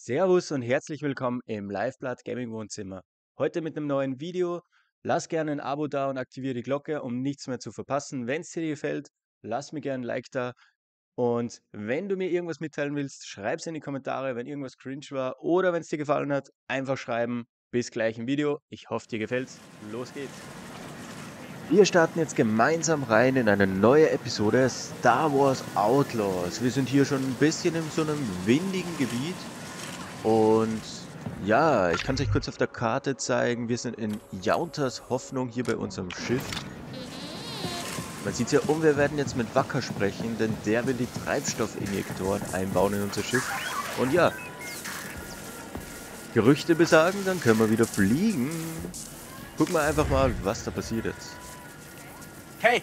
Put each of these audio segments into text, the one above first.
Servus und herzlich willkommen im Liveblood Gaming Wohnzimmer. Heute mit einem neuen Video. Lass gerne ein Abo da und aktiviere die Glocke, um nichts mehr zu verpassen. Wenn es dir gefällt, lass mir gerne ein Like da. Und wenn du mir irgendwas mitteilen willst, schreib es in die Kommentare, wenn irgendwas cringe war oder wenn es dir gefallen hat, einfach schreiben. Bis gleich im Video. Ich hoffe, dir gefällt's. Los geht's. Wir starten jetzt gemeinsam rein in eine neue Episode Star Wars Outlaws. Wir sind hier schon ein bisschen in so einem windigen Gebiet. Und ja, ich kann es euch kurz auf der Karte zeigen. Wir sind in Jauntas Hoffnung hier bei unserem Schiff. Man sieht ja wir werden jetzt mit Wacker sprechen, denn der will die Treibstoffinjektoren einbauen in unser Schiff. Und ja, Gerüchte besagen, dann können wir wieder fliegen. Gucken wir einfach mal, was da passiert jetzt. Hey!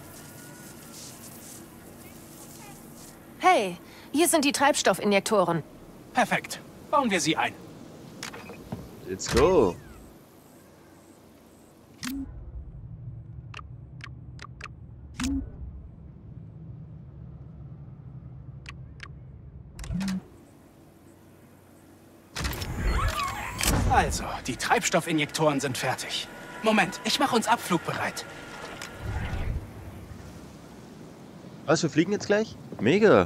Hey, hier sind die Treibstoffinjektoren. Perfekt. Bauen wir sie ein. Let's go! Also, die Treibstoffinjektoren sind fertig. Moment, ich mache uns abflugbereit. Was, wir fliegen jetzt gleich? Mega!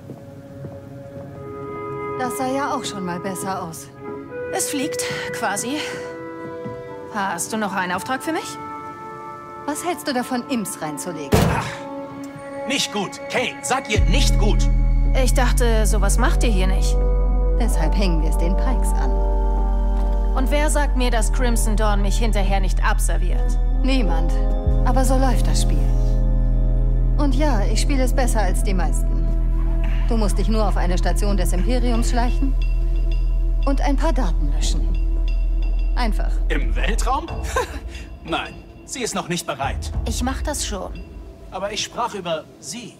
Das sah ja auch schon mal besser aus. Es fliegt, quasi. Hast du noch einen Auftrag für mich? Was hältst du davon, Imps reinzulegen? Ach, nicht gut. Kay, sag ihr nicht gut. Ich dachte, sowas macht ihr hier nicht. Deshalb hängen wir es den Pikes an. Und wer sagt mir, dass Crimson Dawn mich hinterher nicht abserviert? Niemand. Aber so läuft das Spiel. Und ja, ich spiele es besser als die meisten. Du musst dich nur auf eine Station des Imperiums schleichen und ein paar Daten löschen. Einfach. Im Weltraum? Nein, sie ist noch nicht bereit. Ich mach das schon. Aber ich sprach über sie.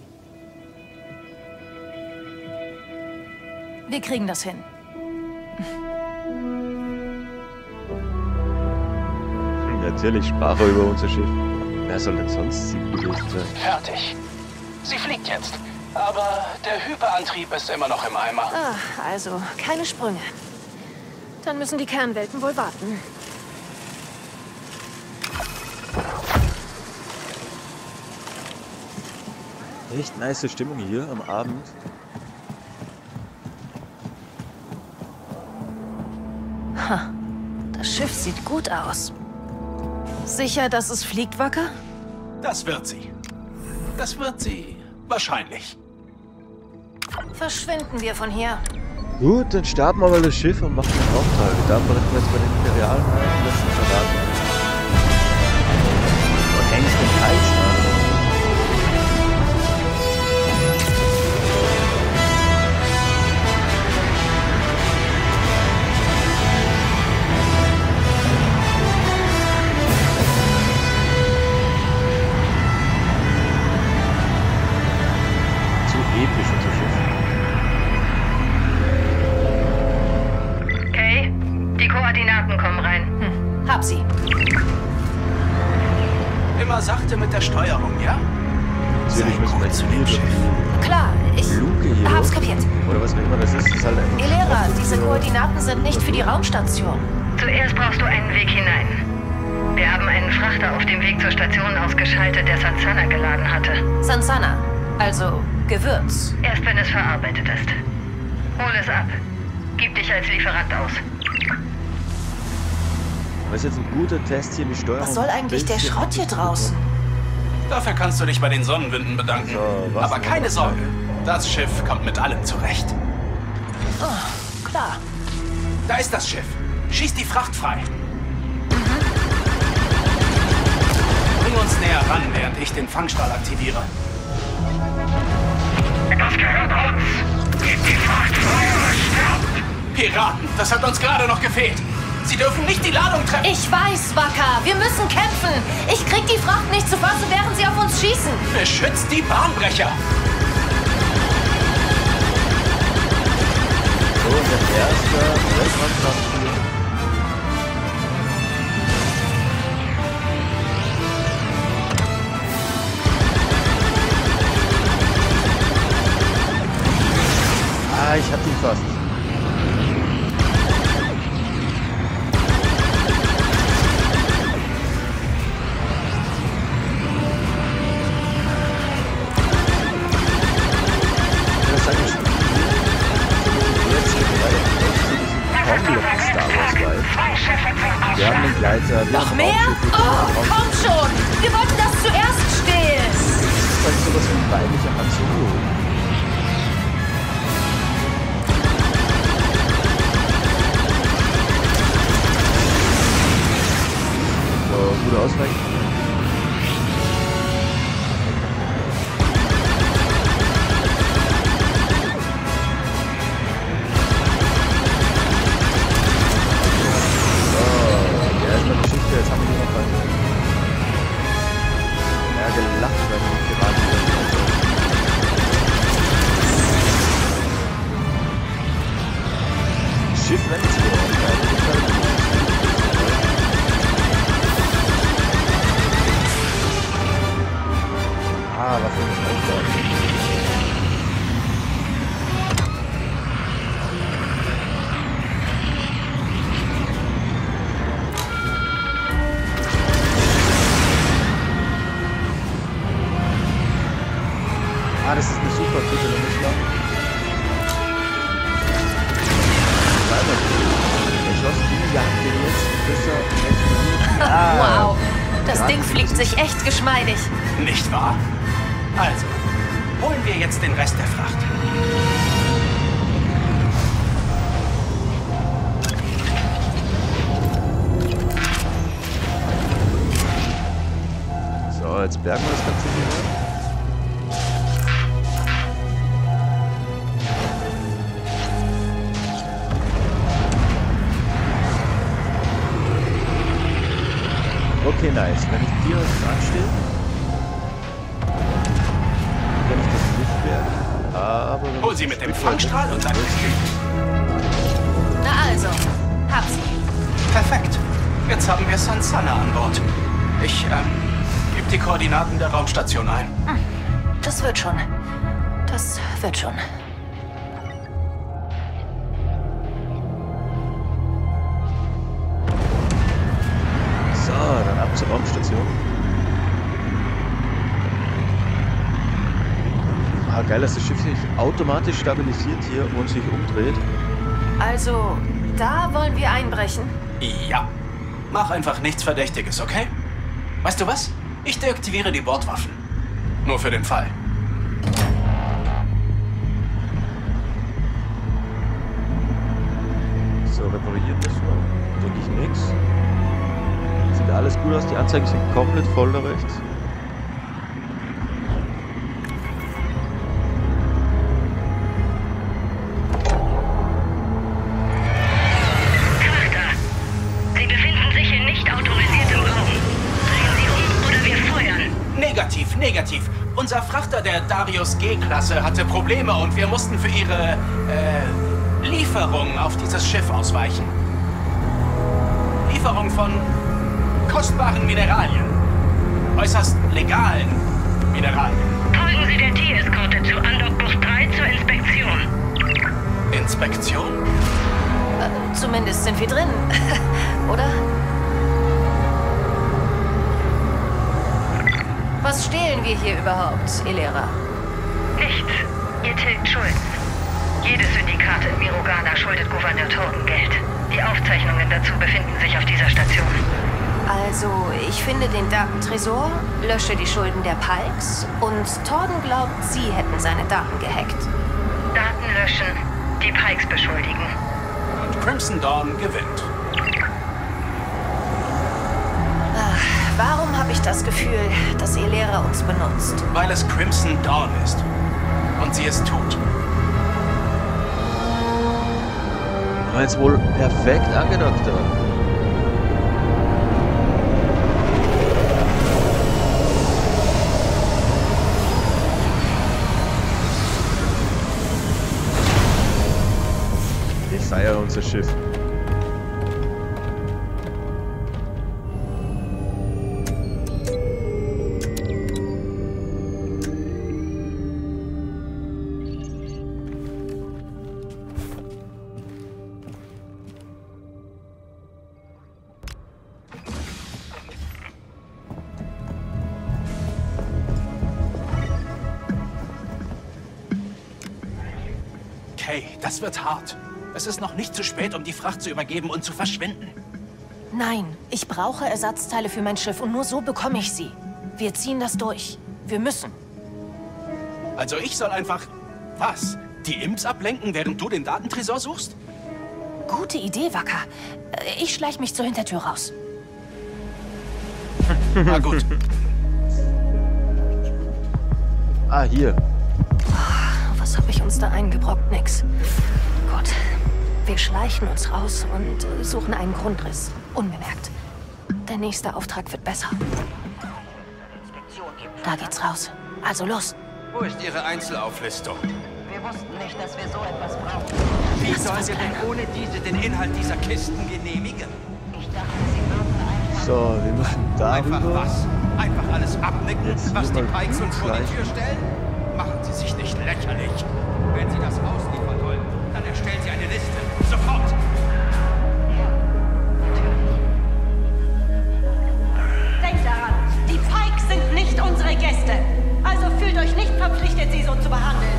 Wir kriegen das hin. Natürlich sprach er über unser Schiff. Wer soll denn sonst Ziel gewesen sein? Fertig. Sie fliegt jetzt. Aber der Hyperantrieb ist immer noch im Eimer. Ah, also keine Sprünge. Dann müssen die Kernwelten wohl warten. Echt nice Stimmung hier am Abend. Ha, das Schiff sieht gut aus. Sicher, dass es fliegt, Wacker? Das wird sie. Das wird sie wahrscheinlich. Verschwinden wir von hier. Gut, dann starten wir mal das Schiff und machen den Auftrag. Dann brechen wir jetzt bei den Imperialen ein, lassen uns verraten. Und hängst den Hals an. Zu episch unser Schiff. Okay, die Koordinaten kommen rein. Hab sie. Immer sachte mit der Steuerung, ja? Natürlich müssen wir jetzt zu dem hier Schiff. Klar, ich Luke hier. hab's kapiert. Oder was auch immer das ist halt einfach. Elera, diese Koordinaten sind nicht für die Raumstation. Zuerst brauchst du einen Weg hinein. Wir haben einen Frachter auf dem Weg zur Station ausgeschaltet, der Sansana geladen hatte. Sansana, also Gewürz. Erst wenn es verarbeitet ist. Hol es ab. Gib dich als Lieferant aus. Das ist jetzt ein guter Test hier, die Steuerung. Was soll eigentlich der bisschen Schrott hier draußen? Dafür kannst du dich bei den Sonnenwinden bedanken. So, was Aber denn? keine Sorge, das Schiff kommt mit allem zurecht. Oh, klar. Da ist das Schiff. Schieß die Fracht frei. Bring uns näher ran, während ich den Fangstahl aktiviere. Das gehört uns. Gib die Fracht frei oder stirbt. Piraten, das hat uns gerade noch gefehlt. Sie dürfen nicht die Ladung treffen. Ich weiß, Wacker. Wir müssen kämpfen. Ich krieg die Fracht nicht zu fassen, während sie auf uns schießen. Beschützt die Bahnbrecher. So, und der erste Weltraumkraft hier. ich hab ihn fast. kompletten Star Wars Vibe. Wir haben den Gleiter, wir Noch haben mehr? Raumschiffe, Oh, komm schon! Wir wollten das zuerst stehlen! Das ist halt sowas wie ein weiblicher Han Solo. So, gute Ausweichen. Jetzt haben wir nur noch einen. Ja, gelacht, weil die Piraten das Schiff rennt sich was für ein Aufbau. Das ist eine super Titel, nicht wahr? Der Schloss die jagt den jetzt Fischer explodiert. Wow, das Ding fliegt sich echt geschmeidig. Nicht wahr? Also, holen wir jetzt den Rest der Fracht. So, jetzt bergen wir das Ganze hier. Okay, nice. Wenn ich dir dran stehe, kann ich das nicht werden. Aber Hol sie mit dem Fangstrahl und dann ist Na also, hab sie. perfekt. Jetzt haben wir Sansana an Bord. Ich, gebe die Koordinaten der Raumstation ein. Das wird schon. Das wird schon. dann ab zur Raumstation. Ah, geil, dass das Schiff sich automatisch stabilisiert hier und sich umdreht. Also, da wollen wir einbrechen? Ja. Mach einfach nichts Verdächtiges, okay? Weißt du was? Ich deaktiviere die Bordwaffen. Nur für den Fall. So, reparieren müssen wir. Denke ich nichts. Sieht alles gut aus, die Anzeigen sind komplett voll da rechts. Charakter, Sie befinden sich in nicht autorisiertem Raum. Drehen Sie um oder wir feuern. Negativ, negativ. Unser Frachter der Darius G-Klasse hatte Probleme und wir mussten für ihre, Lieferung auf dieses Schiff ausweichen. Lieferung von kostbaren Mineralien. Äußerst legalen Mineralien. Folgen Sie der T-Eskorte zu Andockbucht 3 zur Inspektion. Inspektion? Zumindest sind wir drin, oder? Was stehlen wir hier überhaupt, Ilera? Nichts. Ihr tilgt Schulden. Jedes Syndikat in Mirogana schuldet Gouverneur Torden Geld. Die Aufzeichnungen dazu befinden sich auf dieser Station. Also, ich finde den Datentresor, lösche die Schulden der Pikes und Torden glaubt, sie hätten seine Daten gehackt. Daten löschen, die Pikes beschuldigen. Und Crimson Dawn gewinnt. Warum habe ich das Gefühl, dass Ilera uns benutzt? Weil es Crimson Dawn ist. Und sie es tut. War jetzt wohl perfekt angedockt da. Ich feiere unser Schiff. Okay, das wird hart. Es ist noch nicht zu spät, um die Fracht zu übergeben und zu verschwinden. Nein, ich brauche Ersatzteile für mein Schiff und nur so bekomme ich sie. Wir ziehen das durch. Wir müssen. Also ich soll einfach... Was? Die Imps ablenken, während du den Datentresor suchst? Gute Idee, Wacker. Ich schleich mich zur Hintertür raus. Na gut. Ah, hier. Was habe ich uns da eingebrockt? Nix. Gut. Wir schleichen uns raus und suchen einen Grundriss. Unbemerkt. Der nächste Auftrag wird besser. Da geht's raus. Also los. Wo ist Ihre Einzelauflistung? Wir wussten nicht, dass wir so etwas brauchen. Wie sollen wir denn ohne diese den Inhalt dieser Kisten genehmigen? Ich dachte, Sie würden einfach... So, wir müssen Einfach darüber. was? Einfach alles abnicken, Jetzt was die hier mal Pikes uns vor die schleichen. Tür stellen? Machen Sie sich nicht lächerlich. Wenn Sie das ausliefern wollen, dann erstellen Sie eine Liste. Sofort! Denkt daran, die Pikes sind nicht unsere Gäste. Also fühlt euch nicht verpflichtet, sie so zu behandeln.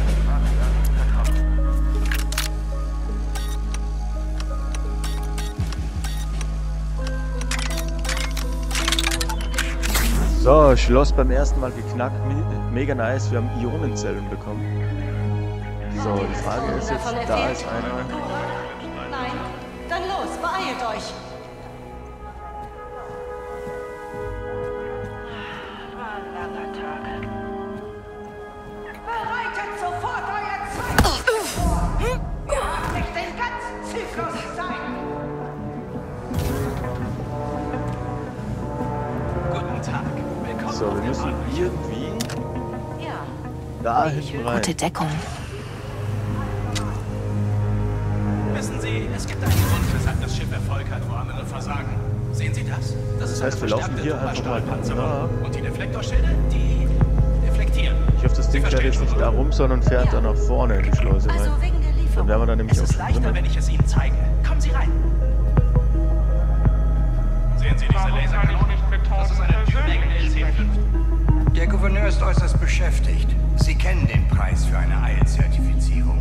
So, Schloss beim ersten Mal geknackt. Mega nice, wir haben Ionenzellen bekommen. So, die Frage ist jetzt, da ist einer. Nein, dann los, beeilt euch. War ein langer Tag. Bereitet sofort euer Zeug vor. Ihr habt nicht den ganzen Zyklus Zeit. Guten Tag. Willkommen So, auf wir dem müssen Bahnhof. irgendwie Ja, da hinten rein. Gute Deckung. Wissen Sie, es gibt einen Grund, weshalb das Schiff Erfolg hat, wo andere versagen. Sehen Sie das? Das ist heißt, eine wir laufen verstärkte hier einfach mal Doppelstahlpanzerung. nach. Und die Deflektorschilde, die deflektieren. Ich hoffe, das Sie Ding fährt verstehen jetzt nicht schon, da oder? rum, sondern fährt dann nach vorne in die Schleuse rein. also wegen der Dann Lieferung. wären wir dann nämlich Es auch ist leichter, drin. wenn ich es Ihnen zeige. Kommen Sie rein. Sehen Sie diese Laserkanone? Das ist eine Tübingen LC5. Der Gouverneur ist äußerst beschäftigt. Sie kennen den Preis für eine Eilzertifizierung.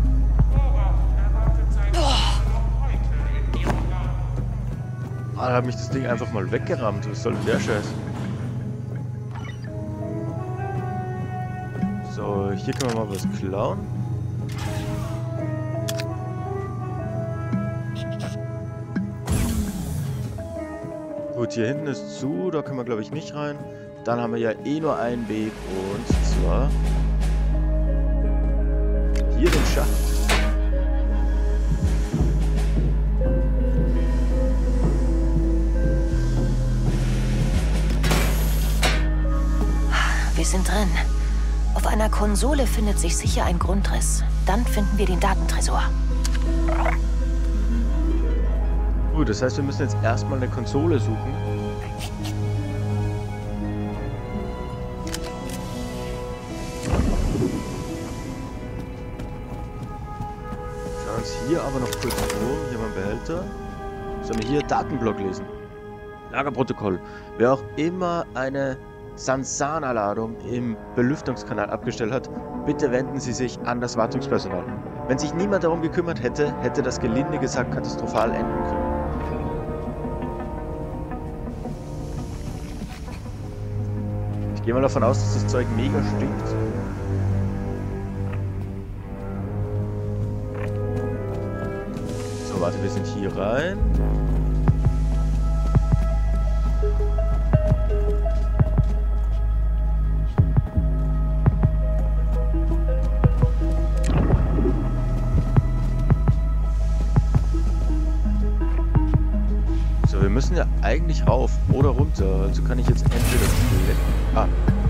Ah, da hat mich das Ding einfach mal weggerammt. Was soll denn der Scheiß? So, hier können wir mal was klauen. Gut, hier hinten ist zu, da können wir glaube ich nicht rein. Dann haben wir ja eh nur einen Weg und zwar hier den Schacht. Wir sind drin. Auf einer Konsole findet sich sicher ein Grundriss. Dann finden wir den Datentresor. Gut, das heißt, wir müssen jetzt erstmal eine Konsole suchen. Schauen uns hier aber noch kurz um. Hier haben wir einen Behälter. Sollen wir hier Datenblock lesen? Lagerprotokoll. Wer auch immer eine Sansana-Ladung im Belüftungskanal abgestellt hat, bitte wenden Sie sich an das Wartungspersonal. Wenn sich niemand darum gekümmert hätte, hätte das gelinde gesagt katastrophal enden können. Ich gehe mal davon aus, dass das Zeug mega stinkt. So, warte, wir sind hier rein. So, wir müssen ja eigentlich rauf oder runter. Also kann ich jetzt entweder... Ah.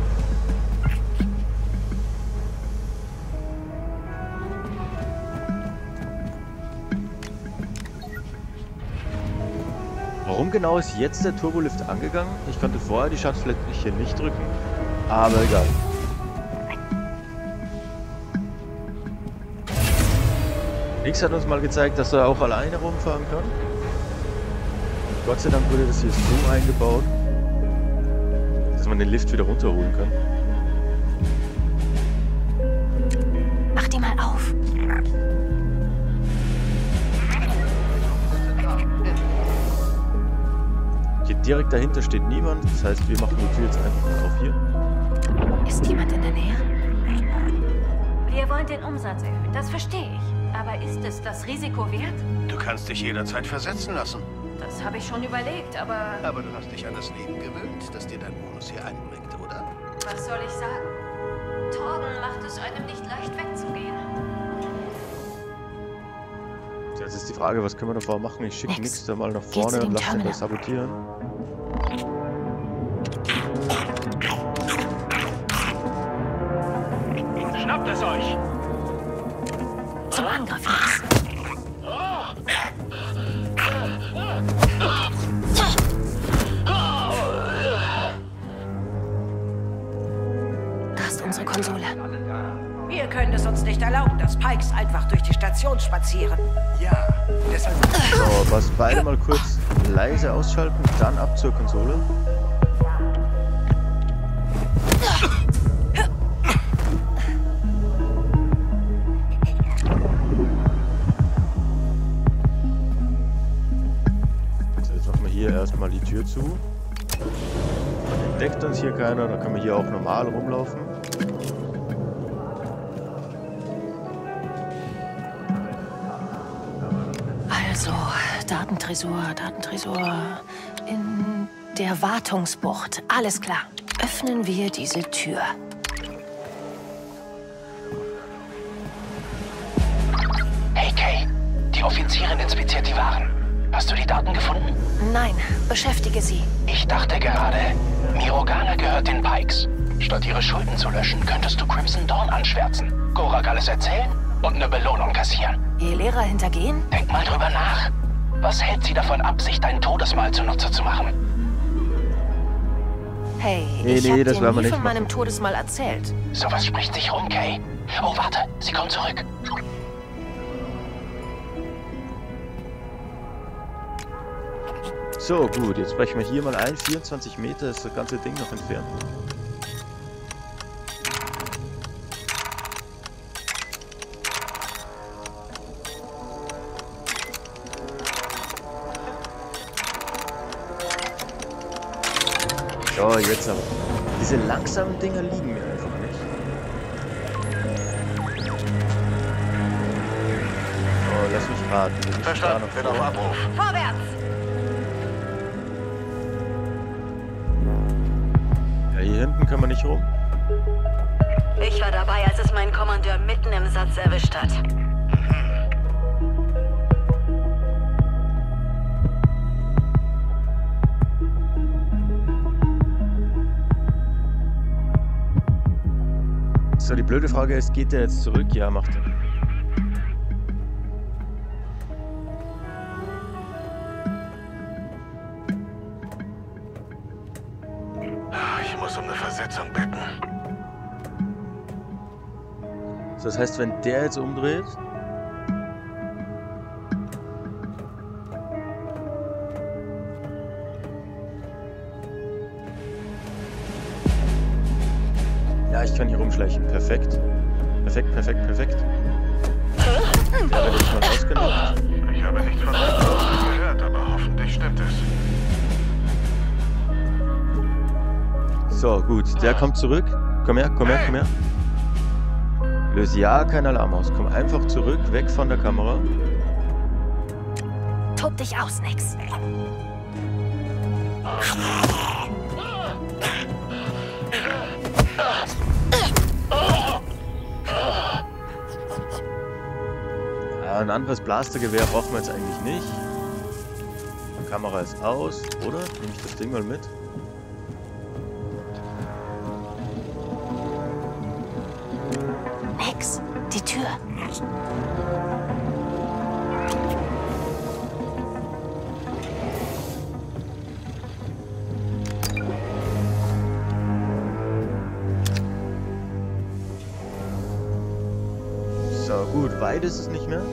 Warum genau ist jetzt der Turbolift angegangen? Ich konnte vorher die Schaltfläche nicht drücken. Aber egal. Nix hat uns mal gezeigt, dass er auch alleine rumfahren kann. Gott sei Dank wurde das hier so eingebaut, dass man den Lift wieder runterholen kann. Mach die mal auf. direkt dahinter steht niemand. Das heißt, wir machen die Tür jetzt einfach mal auf hier. Ist jemand in der Nähe? Wir wollen den Umsatz erhöhen, das verstehe ich. Aber ist es das Risiko wert? Du kannst dich jederzeit versetzen lassen. Das habe ich schon überlegt, aber Aber du hast dich an das Leben gewöhnt, das dir dein Bonus hier einbringt, oder? was soll ich sagen? Torben macht es einem nicht leicht wegzugehen. Jetzt ist die Frage, was können wir davor machen? Ich schicke Nix. Nix da mal nach Geh zu vorne dem und lasse den Terminal. das sabotieren. Schnappt es euch! Zum Angriff, Nix. Da ist unsere Konsole. Wir können es uns nicht erlauben, dass Pikes einfach durch die Station spazieren. Ja, deshalb... So, was beide mal kurz leise ausschalten, dann ab zur Konsole. So, jetzt machen wir hier erstmal die Tür zu. Entdeckt uns hier keiner, dann können wir hier auch normal rumlaufen. Also, Datentresor in der Wartungsbucht. Alles klar. Öffnen wir diese Tür. Hey Kay, die Offizierin inspiziert die Waren. Hast du die Daten gefunden? Nein, beschäftige sie. Ich dachte gerade, Mirogana gehört den Pikes. Statt ihre Schulden zu löschen, könntest du Crimson Dawn anschwärzen, Gorak alles erzählen und eine Belohnung kassieren. Ihr Lehrer hintergehen? Denk mal drüber nach. Was hält sie davon ab, sich dein Todesmahl zunutze zu machen? Hey, Nee, ich nee, hab das dir werden wir nie nicht von meinem machen. Todesmal erzählt. Sowas spricht sich rum, Kay. Oh, warte, sie kommt zurück. So, gut, jetzt brechen wir hier mal ein. 24 Meter ist das ganze Ding noch entfernt. So, jetzt aber. Diese langsamen Dinger liegen mir einfach nicht. Oh, lass mich raten. Wir müssen da Verstanden, noch bin auf vor. Abruf. Vorwärts! Ja, hier hinten kann man nicht rum. Ich war dabei, als es meinen Kommandeur mitten im Satz erwischt hat. So, die blöde Frage ist, geht der jetzt zurück? Ja, macht er. Ich muss um eine Versetzung bitten. So, das heißt, wenn der jetzt umdreht... Ja, ich kann hier rumschleichen. Perfekt. Perfekt, perfekt, perfekt. Der wird jetzt mal ausgenockt. Ich habe nichts von euch gehört, aber hoffentlich stimmt es. So, gut. Der kommt zurück. Komm her, komm her, komm her. Löse ja kein Alarm aus. Komm einfach zurück, weg von der Kamera. Tob dich aus, Nix. Ja, ein anderes Blastergewehr brauchen wir jetzt eigentlich nicht. Die Kamera ist aus, oder? Nehme ich das Ding mal mit. Nix, die Tür. So, gut, weit ist es nicht mehr.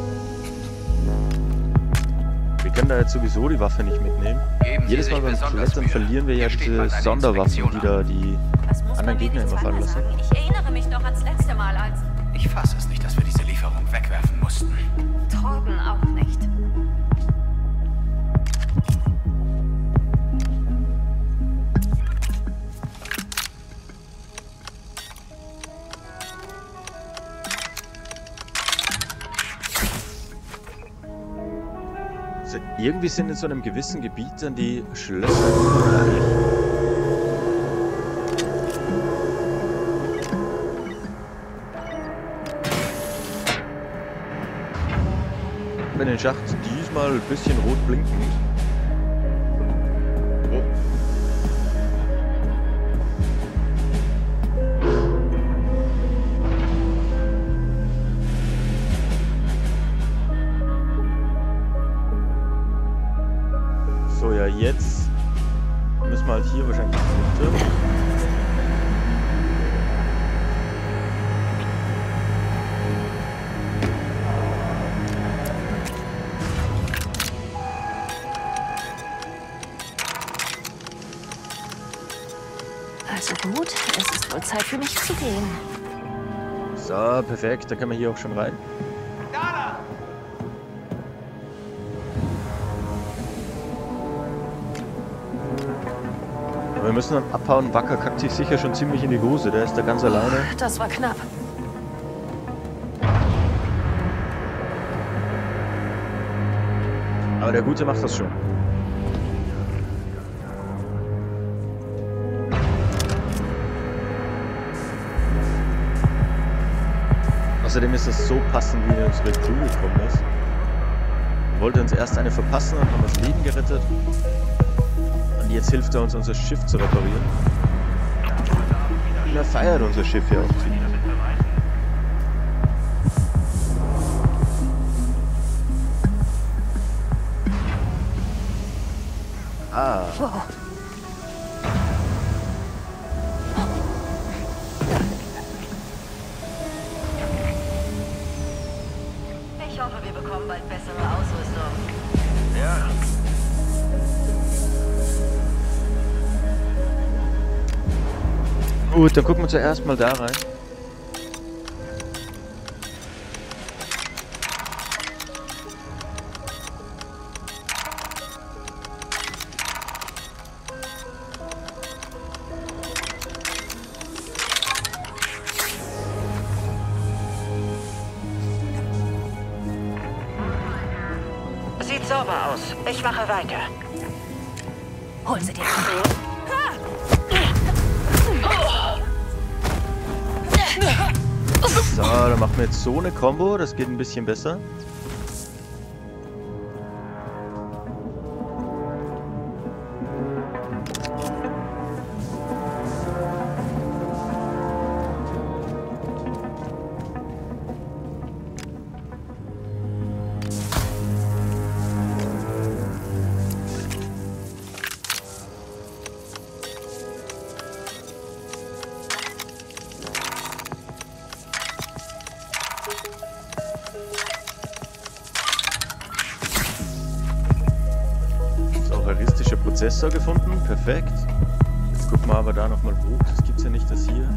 Wir können da jetzt sowieso die Waffe nicht mitnehmen. Jedes Mal beim Klettern verlieren wir ja diese Sonderwaffen, die da die Das muss anderen man Gegner immer fallen lassen. sagen. Ich erinnere mich noch ans letzte Mal, als Ich fasse es nicht, dass wir diese Lieferung wegwerfen mussten. Torben auch nicht. Also irgendwie sind in so einem gewissen Gebiet dann die Schlösser unheimlich. Wenn den Schacht diesmal ein bisschen rot blinkend. Oh. So, ja, jetzt müssen wir halt hier wahrscheinlich runter. Also gut, es ist wohl Zeit für mich zu gehen. So, perfekt, da können wir hier auch schon rein. Aber wir müssen dann abhauen. Wacker kackt sich sicher schon ziemlich in die Hose, der ist da ganz alleine. Das war knapp. Aber der Gute macht das schon. Außerdem ist es so passend, wie unsere Crew gekommen ist. Wollte uns erst eine verpassen und haben das Leben gerettet. Und jetzt hilft er uns, unser Schiff zu reparieren. Und er feiert unser Schiff ja auch ziemlich. Ah. Wow. Ich hoffe, wir bekommen bald bessere Ausrüstung. Ja. Gut, dann gucken wir zuerst mal da rein. Sieht sauber aus. Ich mache weiter. Holen Sie dir. So, dann machen wir jetzt so eine Combo, das geht ein bisschen besser. Heuristischer Prozessor gefunden, perfekt. Jetzt gucken wir aber da nochmal hoch, das gibt's ja nicht, das hier.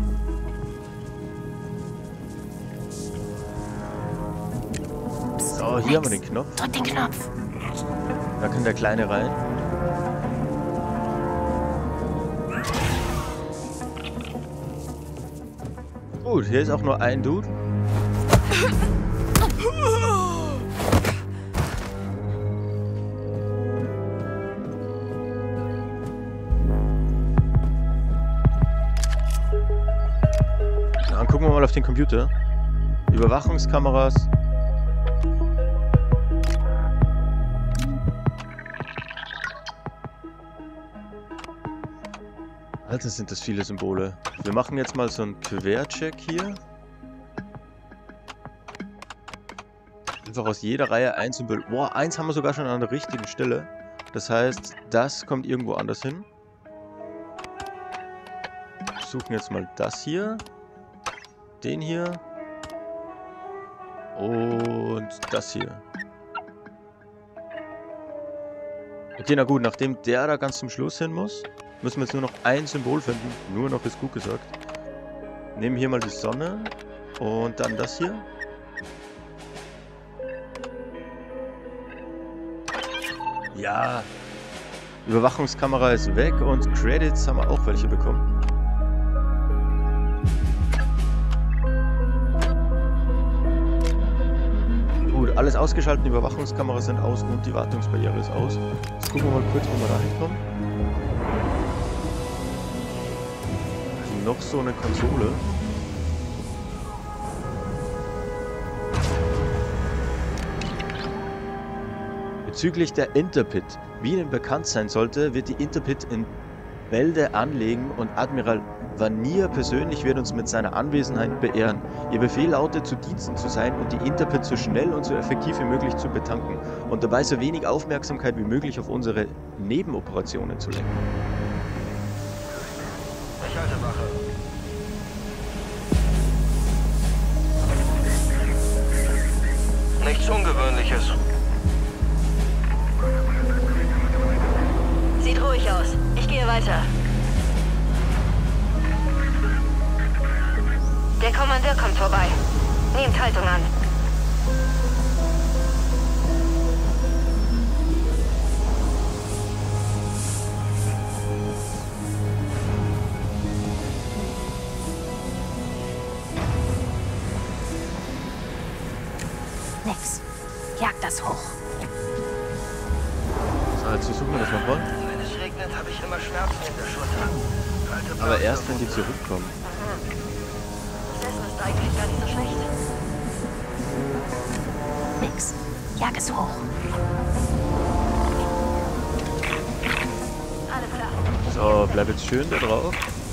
So, hier haben wir den Knopf. Drück den Knopf. Da kann der Kleine rein. Gut, hier ist auch nur ein Dude. Dann gucken wir mal auf den Computer. Überwachungskameras. Alter, sind das viele Symbole. Wir machen jetzt mal so einen Quercheck hier. Einfach aus jeder Reihe ein Symbol. Boah, eins haben wir sogar schon an der richtigen Stelle. Das heißt, das kommt irgendwo anders hin. Wir suchen jetzt mal das hier. Den hier. Und das hier. Okay, na gut, nachdem der da ganz zum Schluss hin muss, müssen wir jetzt nur noch ein Symbol finden. Nur noch ist gut gesagt. Nehmen hier mal die Sonne. Und dann das hier. Ja. Überwachungskamera ist weg und Credits haben wir auch welche bekommen. Alles ausgeschaltet, die Überwachungskameras sind aus und die Wartungsbarriere ist aus. Jetzt gucken wir mal kurz, wo wir da hinkommen. Noch so eine Konsole. Bezüglich der Interpit. Wie Ihnen bekannt sein sollte, wird die Interpit in Bälde anlegen und Admiral Vanir persönlich wird uns mit seiner Anwesenheit beehren. Ihr Befehl lautet, zu Diensten zu sein und die Interpit so schnell und so effektiv wie möglich zu betanken und dabei so wenig Aufmerksamkeit wie möglich auf unsere Nebenoperationen zu lenken. Ich halte Wache. Nichts Ungewöhnliches. Sieht ruhig aus. Ich gehe weiter. Der Kommandeur kommt vorbei. Nehmt Haltung an. Nix. Jag das hoch. So, jetzt versuchen wir das nochmal. Wenn es regnet, habe ich immer Schmerzen in der Schulter. Aber erst, wenn die zurückkommen. Das Essen ist eigentlich gar nicht so schlecht. Nix. Jag es hoch. Alles klar. So, bleib jetzt schön da drauf.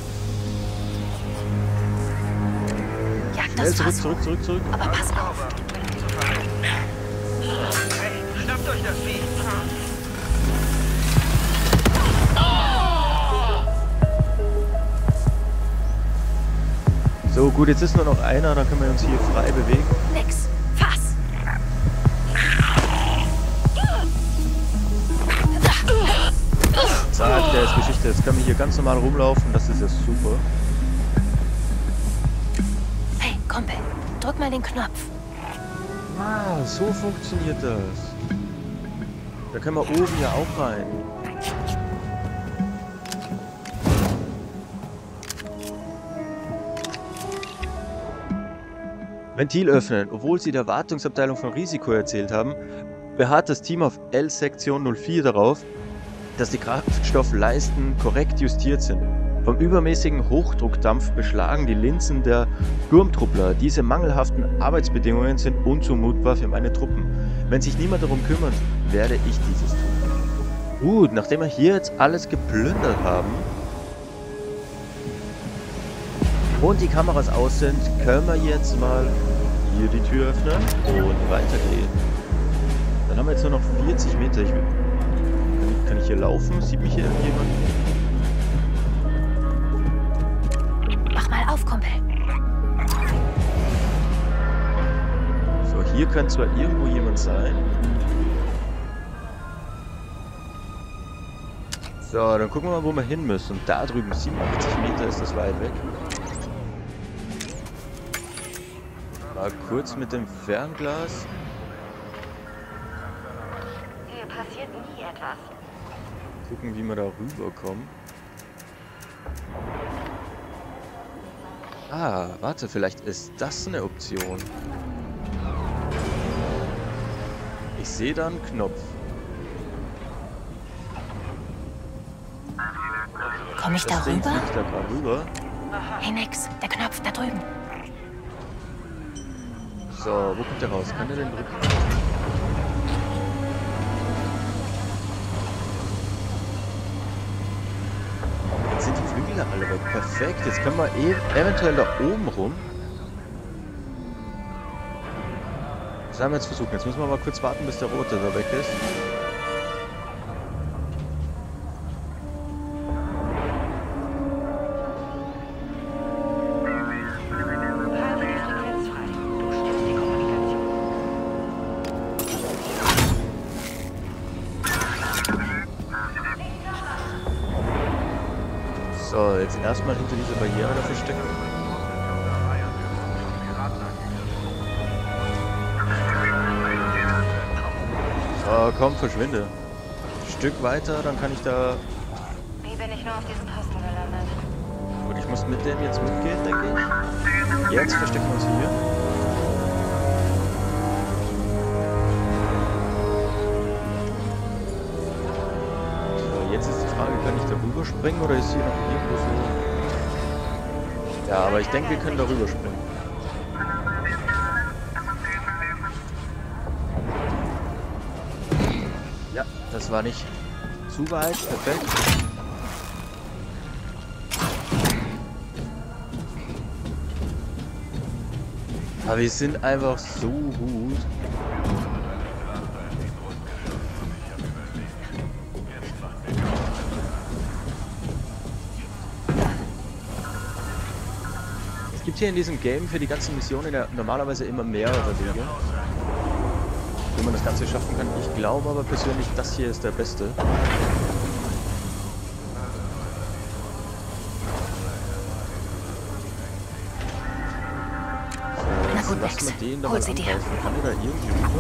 Jag Schnell das zurück, Fass. zurück. Aber pass auf. Hey, schnappt euch das Vieh. So, gut, jetzt ist nur noch einer, dann können wir uns hier frei bewegen. Nix. Fass. Zack, der ist Geschichte. Jetzt können wir hier ganz normal rumlaufen, das ist ja super. Hey, Kumpel. Drück mal den Knopf. Ah, so funktioniert das. Da können wir oben ja auch rein. Ventil öffnen. Obwohl sie der Wartungsabteilung von Risiko erzählt haben, beharrt das Team auf L-Sektion 04 darauf, dass die Kraftstoffleisten korrekt justiert sind. Vom übermäßigen Hochdruckdampf beschlagen die Linsen der Sturmtruppler. Diese mangelhaften Arbeitsbedingungen sind unzumutbar für meine Truppen. Wenn sich niemand darum kümmert, werde ich dieses tun. Gut, nachdem wir hier jetzt alles geplündert haben und die Kameras aus sind, können wir jetzt mal hier die Tür öffnen und weitergehen. Dann haben wir jetzt nur noch 40 Meter. Kann ich hier laufen? Sieht mich hier irgendjemand? Mach mal auf, Kumpel. So, hier kann zwar irgendwo jemand sein. So, dann gucken wir mal, wo wir hin müssen. Und da drüben, 87 Meter ist das weit weg. Mal kurz mit dem Fernglas. Hier passiert nie etwas. Gucken, wie wir da rüberkommen. Ah, warte, vielleicht ist das eine Option. Ich sehe da einen Knopf. Komm ich da Das Ding rüber? fliegt da gerade rüber. Hey, Nix. Der Knopf da drüben. So, wo kommt der raus? Kann der den drücken? Jetzt sind die Flügel alle weg. Perfekt. Jetzt können wir eventuell da oben rum. Das haben wir jetzt versucht. Jetzt müssen wir mal kurz warten, bis der rote da weg ist. Halte die Frequenz frei. Du störst die Kommunikation. So, jetzt erstmal hinter dieser Barriere da verstecken. So, komm, verschwinde. Ein Stück weiter, dann kann ich da... Wie bin ich nur auf diesem Posten gelandet? Gut, ich muss mit dem jetzt mitgehen, denke ich. Jetzt verstecken wir uns hier. Frage, kann ich da rüberspringen oder ist hier noch irgendwo so... Ja, aber ich denke, wir können da rüberspringen. Ja, das war nicht zu weit. Perfekt. Aber wir sind einfach so gut. Es gibt hier in diesem Game für die ganzen Missionen ja normalerweise immer mehrere Wege, wie man das Ganze schaffen kann. Ich glaube aber persönlich, das hier ist der beste. Lass mal den da mal angreifen. Kann er da irgendwie rüber?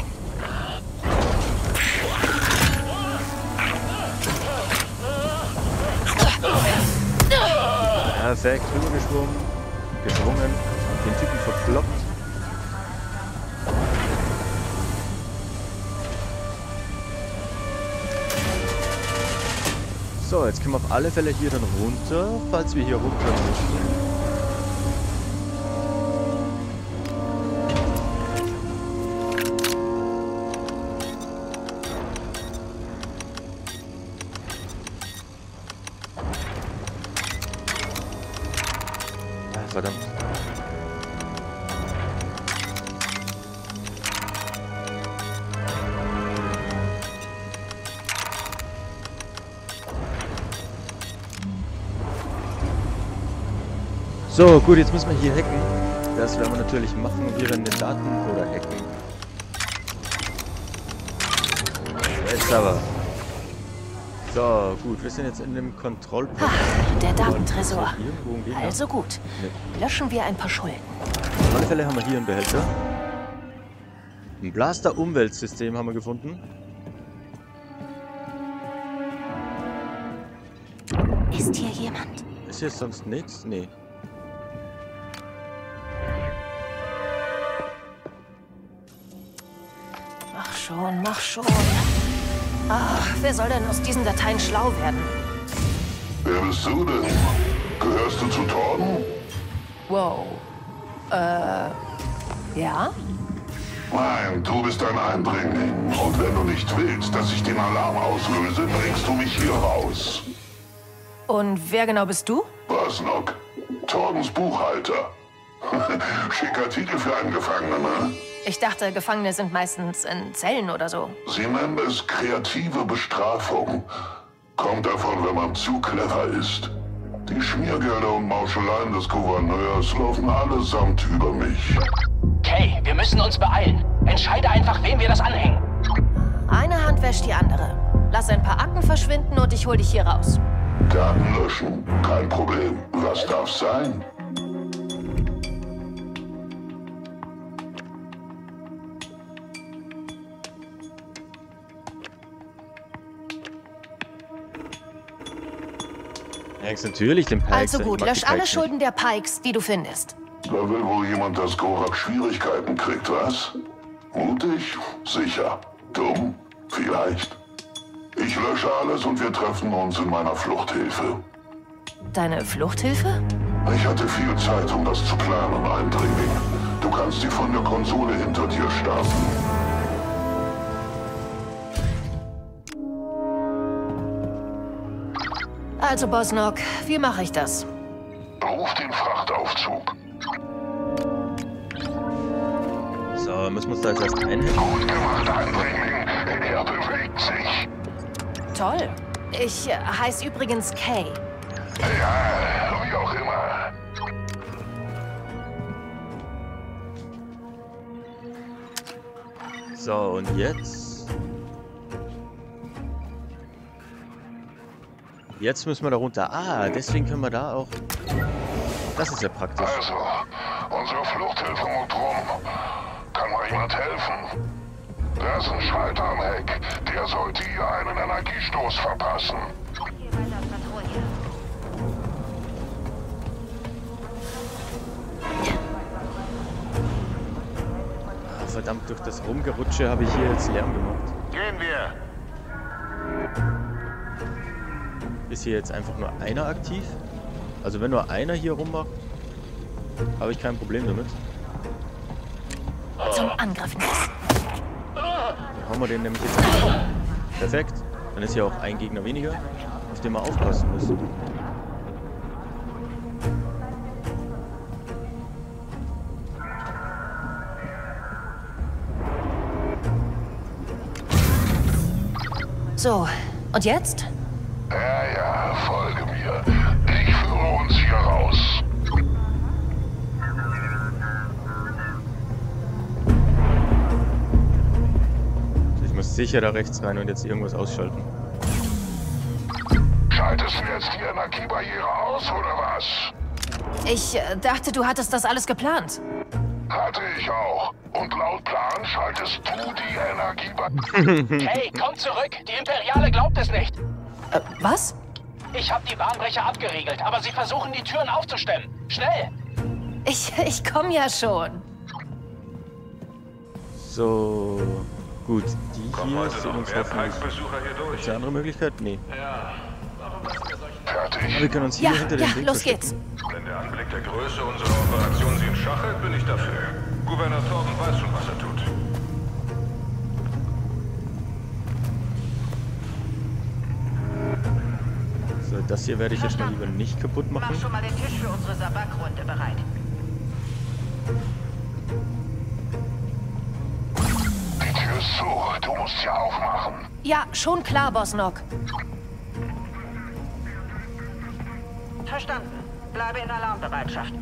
Perfekt, gesprungen, den Typen verkloppt. So, jetzt können wir auf alle Fälle hier dann runter, falls wir hier runter müssen. Verdammt. So, gut, jetzt müssen wir hier hacken. Das werden wir natürlich machen. Wir rennen den Daten oder hacken. Jetzt aber. So, gut, wir sind jetzt in dem Kontrollpunkt. Der Datentresor. Also gut. Löschen wir ein paar Schulden. Auf alle Fälle haben wir hier einen Behälter. Ein Blaster-Umweltsystem haben wir gefunden. Ist hier jemand? Ist hier sonst nichts? Nee. Mach schon, mach schon. Ach, wer soll denn aus diesen Dateien schlau werden? Wer bist du denn? Gehörst du zu Torben? Wow. Ja? Nein, du bist ein Eindringling. Und wenn du nicht willst, dass ich den Alarm auslöse, bringst du mich hier raus. Und wer genau bist du? Bosnok, Torbens Buchhalter. Schicker Titel für einen Gefangenen, ne? Ich dachte, Gefangene sind meistens in Zellen oder so. Sie nennen es kreative Bestrafung. Kommt davon, wenn man zu clever ist. Die Schmiergelder und Mauscheleien des Gouverneurs laufen allesamt über mich. Kay, wir müssen uns beeilen. Entscheide einfach, wem wir das anhängen. Eine Hand wäscht die andere. Lass ein paar Akten verschwinden und ich hol dich hier raus. Daten löschen? Kein Problem. Was darf's sein? Natürlich den Pikes. Also gut, lösch alle Schulden der Pikes, die du findest. Da will wohl jemand, dass Gorak Schwierigkeiten kriegt, was? Mutig? Sicher. Dumm? Vielleicht. Ich lösche alles und wir treffen uns in meiner Fluchthilfe. Deine Fluchthilfe? Ich hatte viel Zeit, um das zu planen, Eindringling. Du kannst die von der Konsole hinter dir starten. Also, Bosnok, wie mache ich das? Ruf den Frachtaufzug. So, müssen wir uns da jetzt erst einhängen. Gut gemacht, Eindringling. Er bewegt sich. Toll. Ich heiße übrigens Kay. Ja, wie auch immer. So, und jetzt? Jetzt müssen wir da runter. Ah, deswegen können wir da auch... Das ist ja praktisch. Also, unsere Fluchthilfe muckt rum. Kann mal jemand helfen? Da ist ein Schalter am Heck. Der sollte hier einen Energiestoß verpassen. Ah, verdammt, durch das Rumgerutsche habe ich hier jetzt Lärm gemacht. Gehen wir. ist hier jetzt einfach nur einer aktiv. Also wenn nur einer hier rummacht, habe ich kein Problem damit. Zum Angriff, Nix. Dann hauen wir den nämlich jetzt an. Perfekt. Dann ist ja auch ein Gegner weniger, auf den wir aufpassen müssen. So, und jetzt? Ja, folge mir. Ich führe uns hier raus. Ich muss sicher da rechts rein und jetzt irgendwas ausschalten. Schaltest du jetzt die Energiebarriere aus, oder was? Ich dachte, du hattest das alles geplant. Hatte ich auch. Und laut Plan schaltest du die Energiebarriere... Hey, komm zurück! Die Imperiale glaubt es nicht! Was? Ich habe die Bahnbrecher abgeriegelt, aber sie versuchen, die Türen aufzustemmen. Schnell! Ich komme ja schon. So, gut. Die hier sind uns hoffentlich... Ist eine andere Möglichkeit? Nee. Fertig. Wir können uns hier hinter den Weg los geht's. Wenn der Anblick der Größe unserer Operation Sie in Schach hält, bin ich dafür. Gouverneur Torben weiß schon, was er tut. So, das hier werde ich jetzt mal lieber nicht kaputt machen. Mach schon mal den Tisch für unsere Sabakrunde bereit. Die Tür ist zu. Du musst sie aufmachen. Ja, schon klar, Boss Nock. Verstanden. Bleibe in Alarmbereitschaft.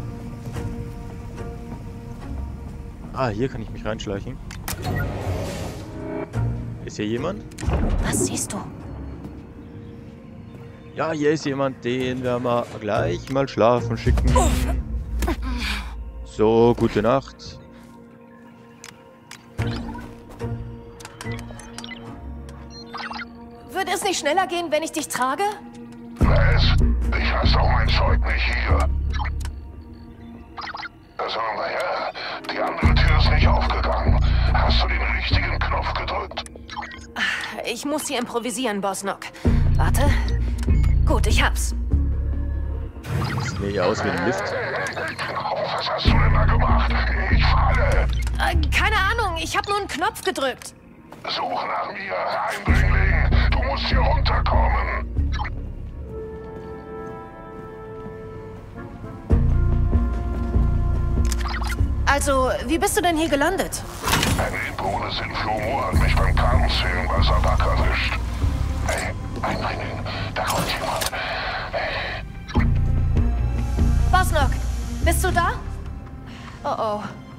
Ah, hier kann ich mich reinschleichen. Ist hier jemand? Was siehst du? Ja, hier ist jemand, den wir mal gleich mal schlafen schicken. So, gute Nacht. Würde es nicht schneller gehen, wenn ich dich trage? Was? Ich lasse doch mein Zeug nicht hier. Also, naja, die andere Tür ist nicht aufgegangen. Hast du den richtigen Knopf gedrückt? Ich muss hier improvisieren, Boss Nock. Warte. Gut, ich hab's. Sieht mir hier aus wie ein Lift. Oh, was hast du denn da gemacht? Ich falle. Keine Ahnung, ich habe nur einen Knopf gedrückt. Such nach mir, Eindringling. Du musst hier runterkommen. Also, wie bist du denn hier gelandet? Ein Impules in Flumur hat mich beim Kartenzählen bei Sabak erwischt. Hey, Eindringling, da kommt jemand. Hey. Boss Nock, bist du da? Oh oh.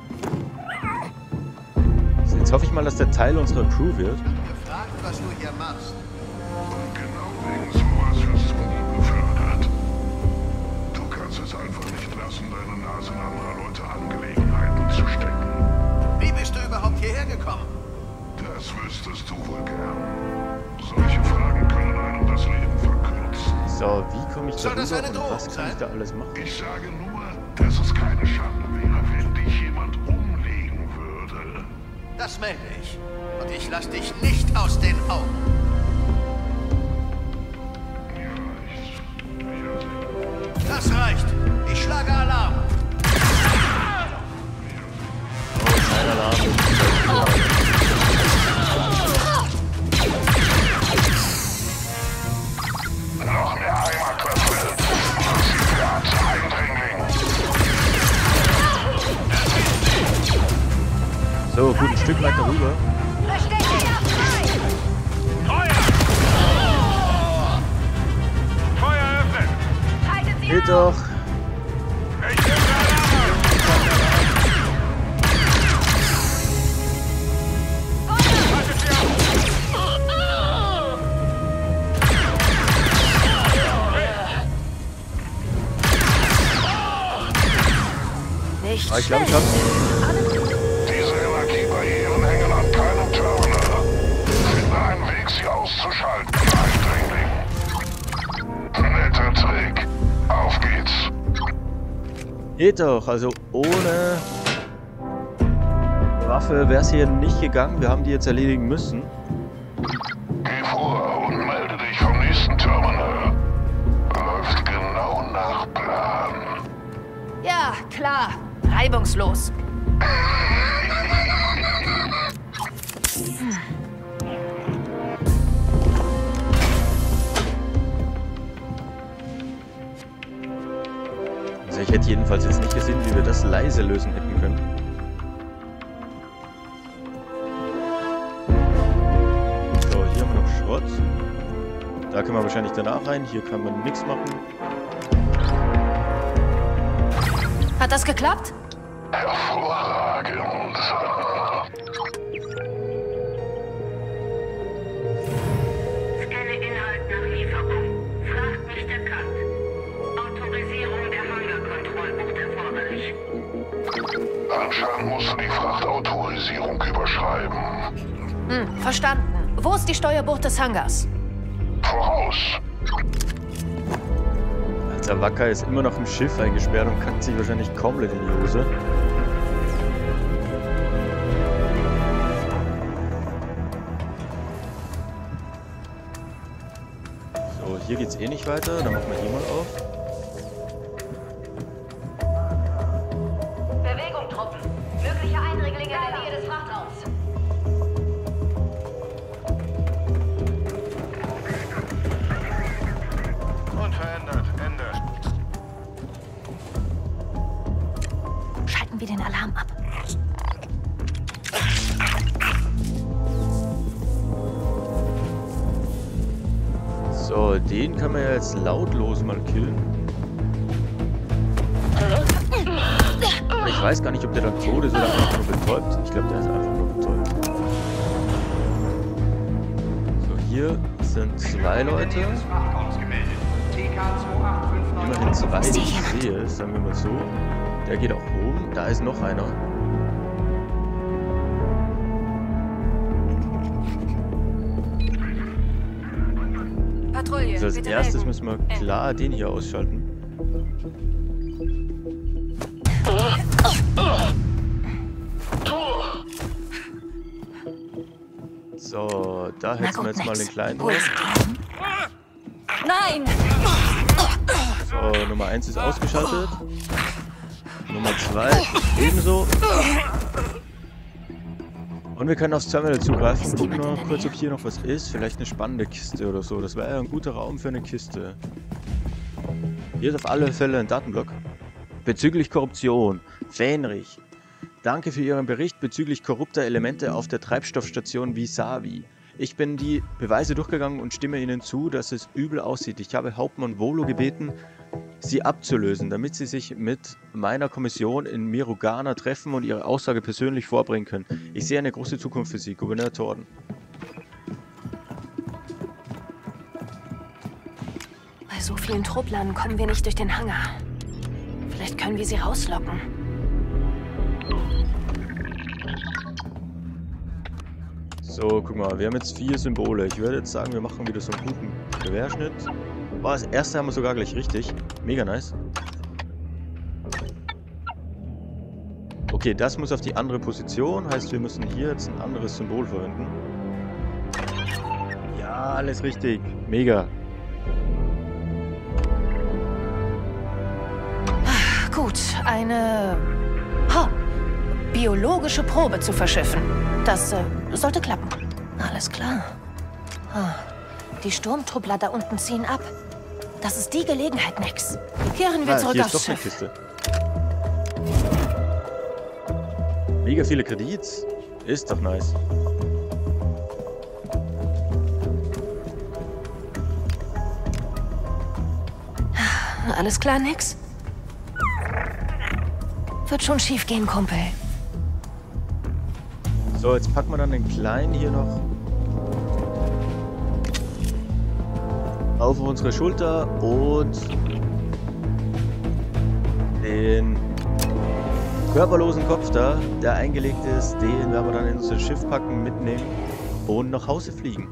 Jetzt hoffe ich mal, dass der Teil unserer Crew wird. Gefragt, was du hier machst. Und genau wegen sowas wirst du nie befördert. Du kannst es einfach nicht lassen, deine Nase in anderer Leute Angelegenheiten zu stecken. Wie bist du überhaupt hierher gekommen? Das wüsstest du wohl gern. Solche Fragen können einem das Leben verkürzen. So, wie komme ich da Soll das rüber eine und was Drohung kann ich sein? da alles machen? Ich sage nur, dass es keine Schande wäre, wenn dich jemand umlegen würde. Das melde ich. Und ich lass dich nicht aus den Augen. Das reicht. Ich schlage Alarm. Oh, kein Alarm. Noch mehr Heimatköpfe. Platz, Eindringling. So, gut, ein Stück weiter rüber. Feuer öffnen! Geht doch. Ich bin Alarm! Haltet sie auf! Nicht Ah, ich glaube, ich schlecht. hab's. Diese Energiebarrieren hängen an keinem Terminal. Finde einen Weg, sie auszuschalten, Eindringling. Netter Trick. Auf geht's. Geht doch. Also ohne Waffe wäre es hier nicht gegangen. Wir haben die jetzt erledigen müssen. Geh vor und melde dich vom nächsten Terminal. Ja, klar. Reibungslos. Also ich hätte jedenfalls jetzt nicht gesehen, wie wir das leise lösen hätten können. So, hier haben wir noch Schrott. Da können wir wahrscheinlich danach rein. Hier kann man nichts machen. Hat das geklappt? Hervorragend. Scanne Inhalt nach Lieferung. Fracht nicht erkannt. Autorisierung der Hangarkontrollbucht erforderlich. Anscheinend musst du die Frachtautorisierung überschreiben. Verstanden. Wo ist die Steuerbucht des Hangars? Voraus. Der Wacker ist immer noch im Schiff eingesperrt und kackt sich wahrscheinlich komplett in die Hose. So, hier geht's eh nicht weiter. Dann machen wir hier mal auf. Bewegung, Truppen. Mögliche Eindringlinge in der Nähe des Frachtraums. Unverändert. Ende. Schalten wir den Alarm ab. So, den kann man ja jetzt lautlos mal killen. Ich weiß gar nicht, ob der da tot ist oder einfach nur betäubt. Ich glaube, der ist einfach nur betäubt. So, hier sind 2 Leute. Immerhin 2, die ich sehe, sagen wir mal so. Der geht auch oben. Da ist noch einer. Patrouille. Also als erstes müssen wir klar den hier ausschalten. So, da hetzen wir jetzt mal den Kleinen drauf. Nein! So, Nummer 1 ist ausgeschaltet. Nummer 2 ebenso. Und wir können aufs Terminal zugreifen. Gucken wir noch kurz, ob hier noch was ist. Vielleicht eine spannende Kiste oder so. Das wäre ja ein guter Raum für eine Kiste. Hier ist auf alle Fälle ein Datenblock. Bezüglich Korruption. Fähnrich. Danke für Ihren Bericht bezüglich korrupter Elemente auf der Treibstoffstation Visavi. Ich bin die Beweise durchgegangen und stimme Ihnen zu, dass es übel aussieht. Ich habe Hauptmann Volo gebeten, Sie abzulösen, damit Sie sich mit meiner Kommission in Mirogana treffen und Ihre Aussage persönlich vorbringen können. Ich sehe eine große Zukunft für Sie, Gouverneur Thornton. Bei so vielen Trupplern kommen wir nicht durch den Hangar. Vielleicht können wir sie rauslocken. So, guck mal, wir haben jetzt 4 Symbole. Ich würde jetzt sagen, wir machen wieder so einen guten Querschnitt. Boah, das erste haben wir sogar gleich richtig. Mega nice. Okay, das muss auf die andere Position. Heißt, wir müssen hier jetzt ein anderes Symbol verwenden. Ja, alles richtig. Mega. Gut, eine biologische Probe zu verschiffen. Das sollte klappen. Alles klar. Die Sturmtruppler da unten ziehen ab. Das ist die Gelegenheit, Nix. Kehren wir zurück hier aufs ist doch eine Schiff. Kiste. Mega viele Kredits. Ist doch nice. Alles klar, Nix? Wird schon schief gehen, Kumpel. So, jetzt packen wir dann den Kleinen hier noch auf unsere Schulter und den körperlosen Kopf da, der eingelegt ist, den werden wir dann in unser Schiff packen, mitnehmen und nach Hause fliegen.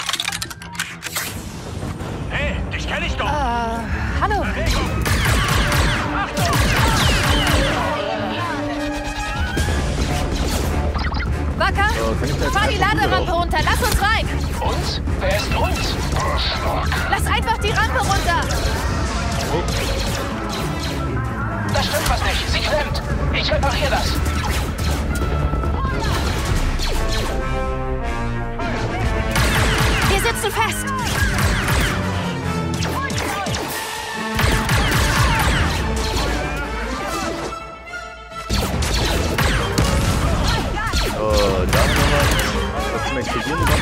Hey, dich kenn ich doch! Hallo. Kann ich da jetzt Fahr die einfach Laderampe runter, lass uns rein! Uns? Wer ist uns? Lass einfach die Rampe runter! Da stimmt was nicht. Sie klemmt. Ich repariere das. Wir sitzen fest! Oh, da haben wir was zum Explodieren gemacht.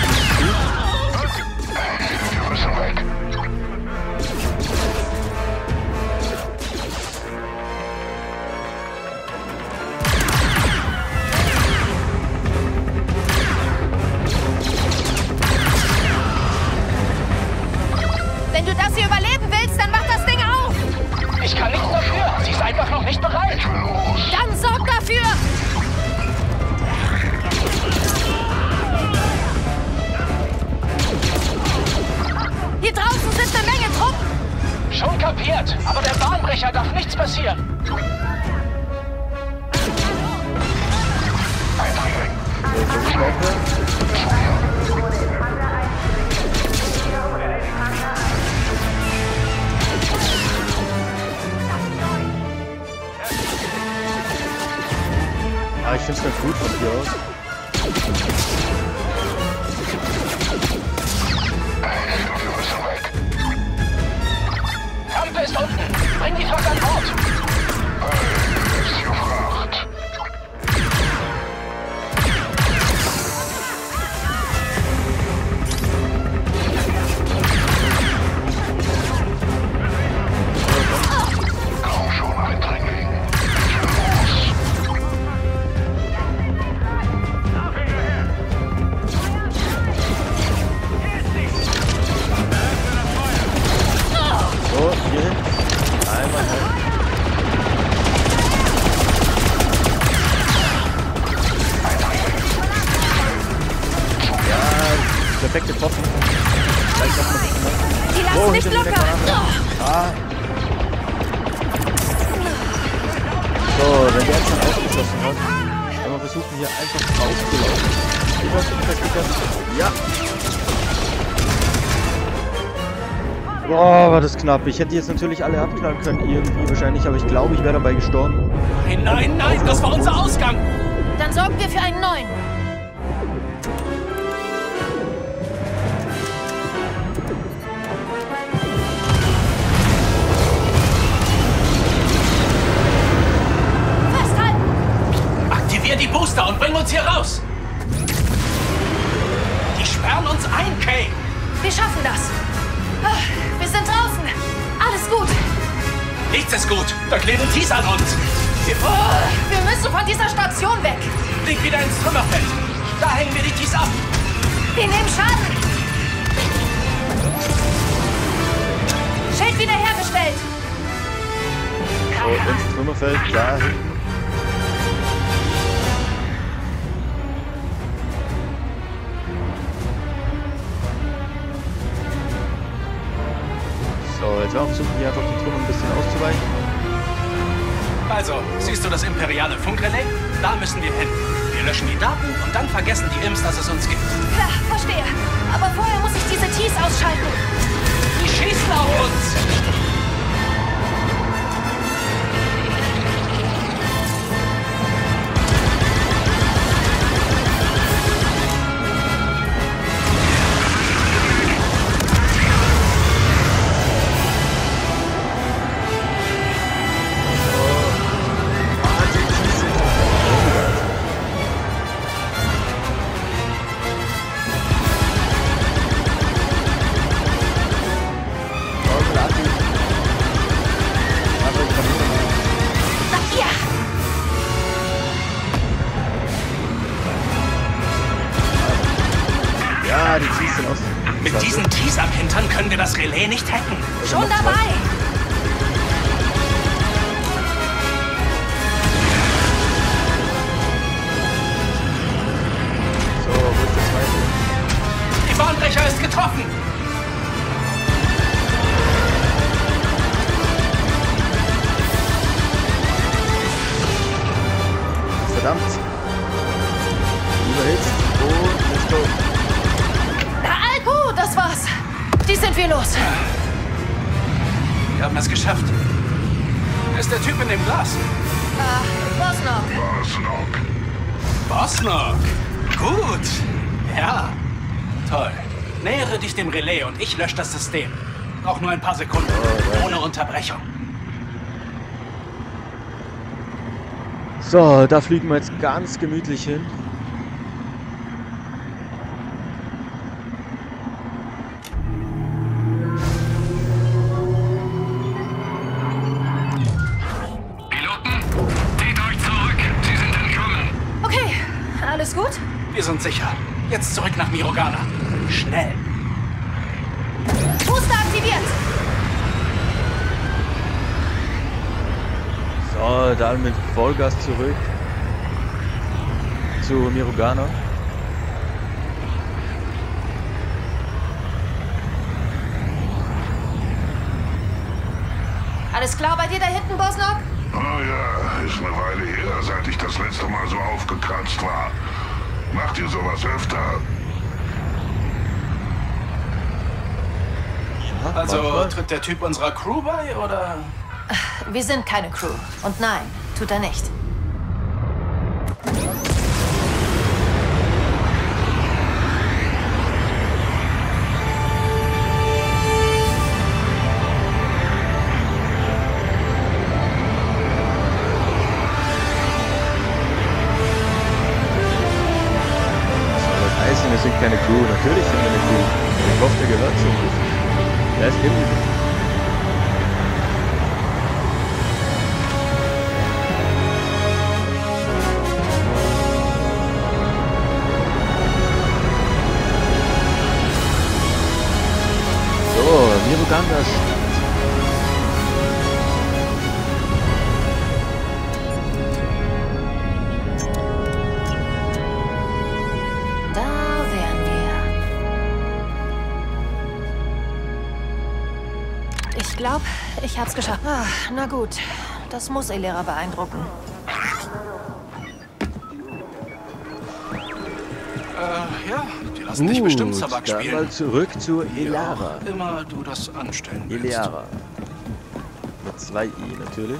Wir müssen weg. Wenn du das hier überleben willst, dann mach das Ding auf! Ich kann nichts dafür. Sie ist einfach noch nicht bereit. Dann sorg dafür! Hier draußen sind eine Menge Truppen! Schon kapiert. Aber der Bahnbrecher darf nichts passieren. Ah, ich finde es ganz gut von hier aus. Rampe ist unten. Bring die Fracht an Bord. Komm schon, Eindringling. So, hier hin. Einmal hin. Ja, perfekt getroffen. Vielleicht noch mal. Die lassen nicht locker! Ah. So, wenn der jetzt schon ausgeschossen hat, kann man versuchen, hier einfach rauszulaufen. Ja. Boah, war das knapp. Ich hätte jetzt natürlich alle abknallen können, irgendwie wahrscheinlich, aber ich glaube, ich wäre dabei gestorben. Nein, nein, nein, das war unser Ausgang. Dann sorgen wir für einen neuen. Festhalten! Aktivier die Booster und bring uns hier raus. Die sperren uns ein, Kay. Wir schaffen das. Wir sind draußen. Alles gut. Nichts ist gut. Da kleben Tees an uns. Wir müssen von dieser Station weg. Flieg wieder ins Trümmerfeld. Da hängen wir die Tees ab. Wir nehmen Schaden. Schild wiederhergestellt. So, ins Trümmerfeld, da hinten. So, jetzt versuchen wir einfach die Trümmer ein bisschen auszuweichen. Also, siehst du das imperiale Funkrelais? Da müssen wir hin. Wir löschen die Daten und dann vergessen die Imps, dass es uns gibt. Ja, verstehe. Aber vorher muss ich diese Tees ausschalten. Die schießen auf uns! Ja, die Tees sind aus. Mit diesen Tees am Hintern können wir das Relais nicht hacken. Schon dabei. So, wo ist der zweite? Die Bahnbrecher ist getroffen. Verdammt. Überhitzt. Geh los. Wir haben es geschafft. Wer ist der Typ in dem Glas? Bosnok. Bosnok. Gut. Ja. Toll. Nähere dich dem Relais und ich lösche das System. Auch nur ein paar Sekunden. Ohne Unterbrechung. So, da fliegen wir jetzt ganz gemütlich hin. Alles gut? Wir sind sicher. Jetzt zurück nach Mirogana. Schnell. Booster aktiviert. So, dann mit Vollgas zurück zu Mirogana. Alles klar bei dir da hinten, Bosnok? Oh ja, ist eine Weile her, seit ich das letzte Mal so aufgekratzt war. Macht ihr sowas öfter? Ja, Also manchmal. tritt der Typ unserer Crew bei, oder? Wir sind keine Crew. Und nein, tut er nicht. Wir sind keine Crew, natürlich sind wir eine Crew. Ich hoffe, der gehört zu uns. Der ist eben. So, Mirogana. Ich glaube, ich hab's geschafft. Ah, na gut, das muss Elera beeindrucken. Ja, die lassen dich bestimmt Tabak dann spielen. mal zurück zu Elara. Ja, immer du das anstellen willst. Elara. Mit 2 I natürlich.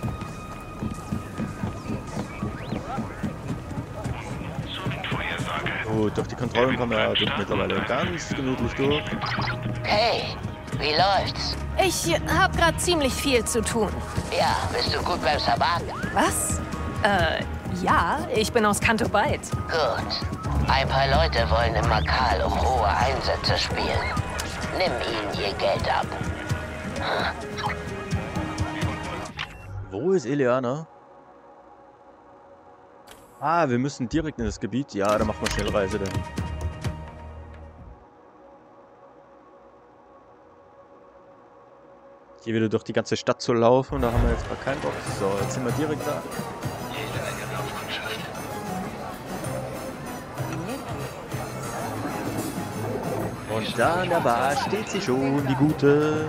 Gut, durch die Kontrollen kommen wir mittlerweile ganz gemütlich durch. Hey, wie läuft's? Ich hab grad ziemlich viel zu tun. Ja, bist du gut beim Sabak? Was? Ja, ich bin aus Canto Bight. Gut. Ein paar Leute wollen im Makal um hohe Einsätze spielen. Nimm ihnen ihr Geld ab. Wo ist Eliana? Ah, wir müssen direkt in das Gebiet. Ja, dann machen wir Schnellreise dann. Hier wieder durch die ganze Stadt zu laufen, da haben wir jetzt mal keinen Bock. So, jetzt sind wir direkt da. Und da an der Bar steht sie schon, die Gute.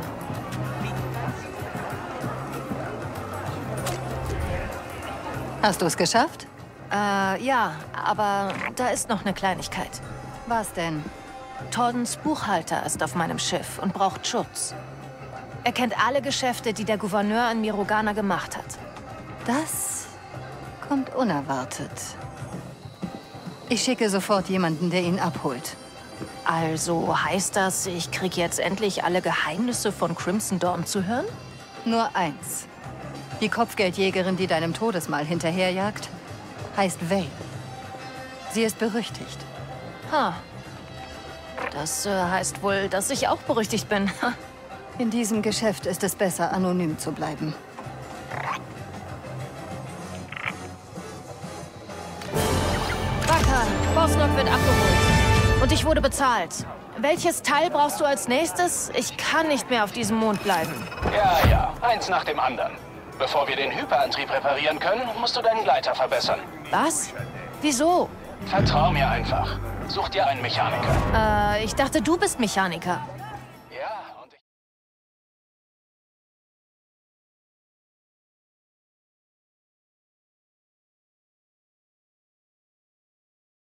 Hast du es geschafft? Ja, aber da ist noch eine Kleinigkeit. Was denn? Tordens Buchhalter ist auf meinem Schiff und braucht Schutz. Er kennt alle Geschäfte, die der Gouverneur in Mirogana gemacht hat. Das kommt unerwartet. Ich schicke sofort jemanden, der ihn abholt. Also heißt das, ich krieg jetzt endlich alle Geheimnisse von Crimson Dawn zu hören? Nur eins. Die Kopfgeldjägerin, die deinem Todesmal hinterherjagt, heißt Vale. Sie ist berüchtigt. Ha. Das heißt wohl, dass ich auch berüchtigt bin. In diesem Geschäft ist es besser, anonym zu bleiben. Wacker, Bosnok wird abgeholt. Und ich wurde bezahlt. Welches Teil brauchst du als nächstes? Ich kann nicht mehr auf diesem Mond bleiben. Ja, eins nach dem anderen. Bevor wir den Hyperantrieb reparieren können, musst du deinen Gleiter verbessern. Was? Wieso? Vertrau mir einfach. Such dir einen Mechaniker. Ich dachte, du bist Mechaniker.